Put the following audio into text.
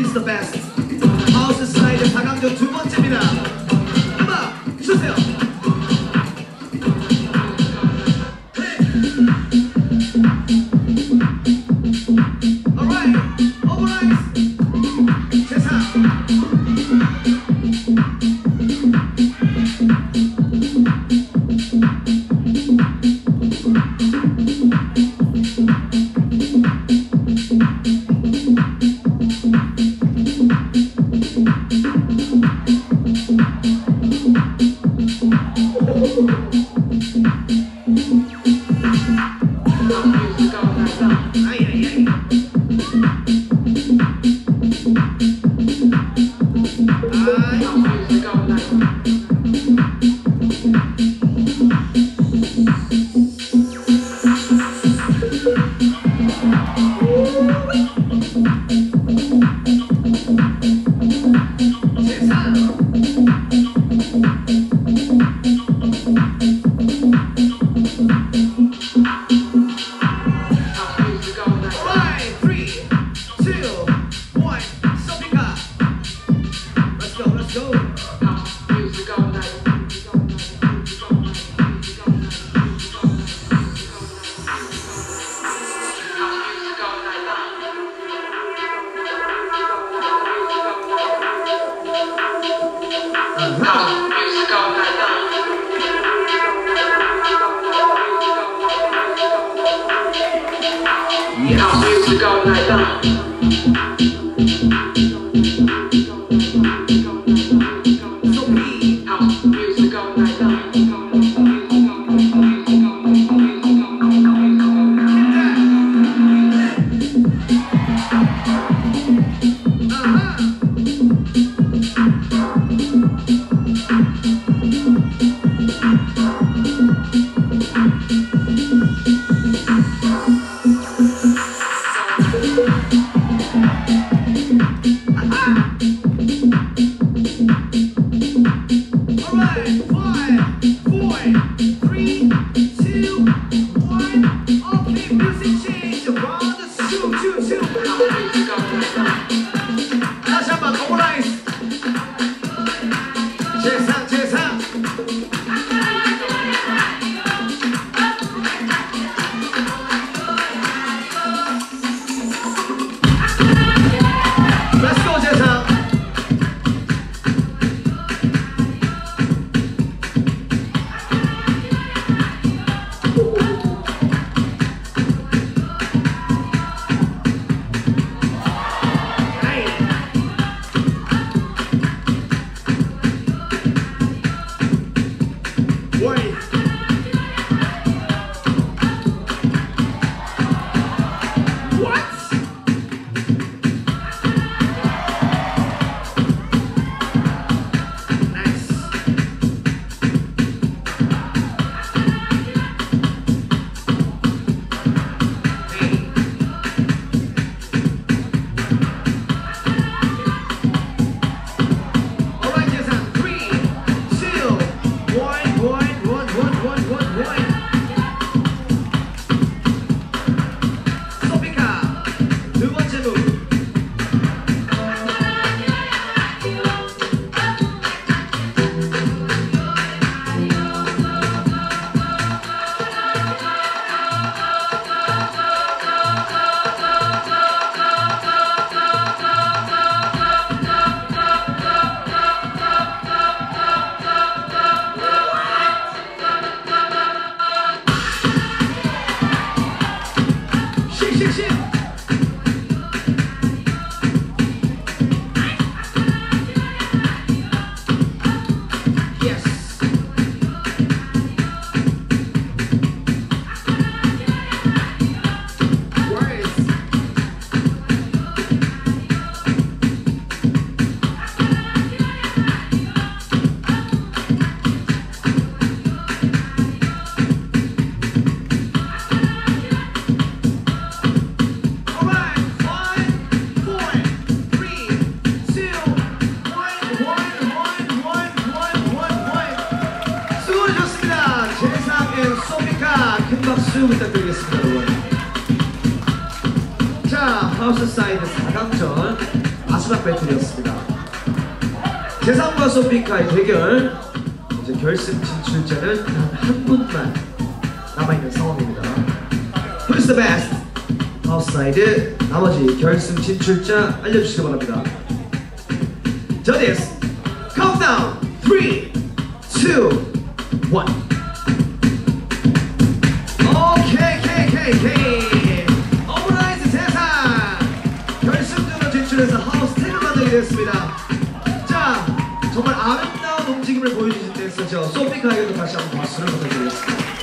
is the best. 하우스 스타일의 4강전 두 번째입니다. 음악 주세요. Alright, overnight. 세상. Music all night long. 박수 부탁드리겠습니다, 여러분. 자, 하우스 사이드 4강전 마지막 배틀이었습니다. 재상과 소피카의 대결. 이제 결승 진출자는 단 한 분만 남아있는 상황입니다. Who's the best? 아웃사이드. 나머지 결승 진출자 알려주시기 바랍니다. 저디스 countdown 3, 2, 1. 오케이. 어브라이즈 세상 결승전으로 진출해서 하우스 10을 만나게 되었습니다. 자, 정말 아름다운 움직임을 보여주신 댄서죠. 소피카에게도 다시 한번 박수를 부탁드리겠습니다.